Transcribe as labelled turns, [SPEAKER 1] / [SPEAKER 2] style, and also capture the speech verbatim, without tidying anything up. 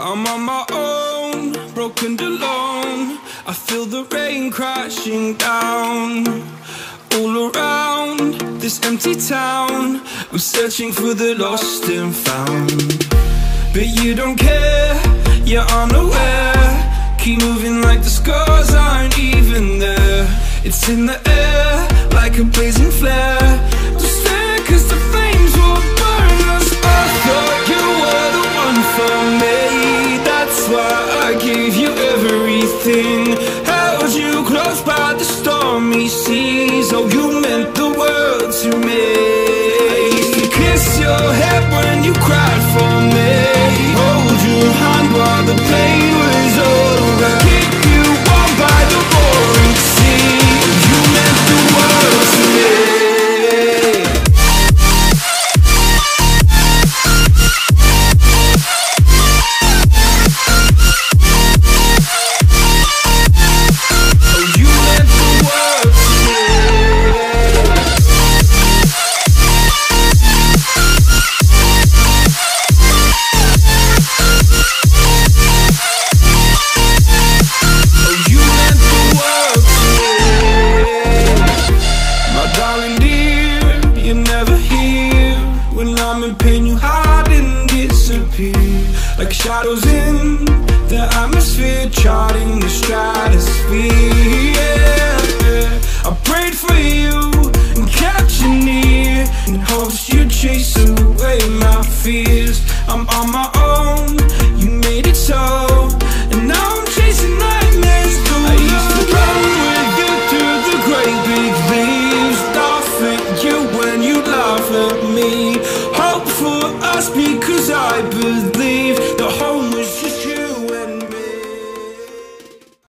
[SPEAKER 1] I'm on my own, broken and alone. I feel the rain crashing down all around this empty town. I'm searching for the lost and found, but you don't care, you're unaware. Keep moving like the scars aren't even there. It's in the air like a blazing flare. Don't stare cause the flames will burn us. I thought you were the one for me, that's why I gave you everything. Held you close by the stormy seas. Oh, you meant the world to me. I used to kiss your head when you cried for me, hold your hand while the pain was over, keep you warm by the roaring sea. You meant the world to me. Like shadows in the atmosphere, charting the stratosphere. Yeah. I prayed for you and kept you near in hopes you'd chase away my fears. I'm on my own,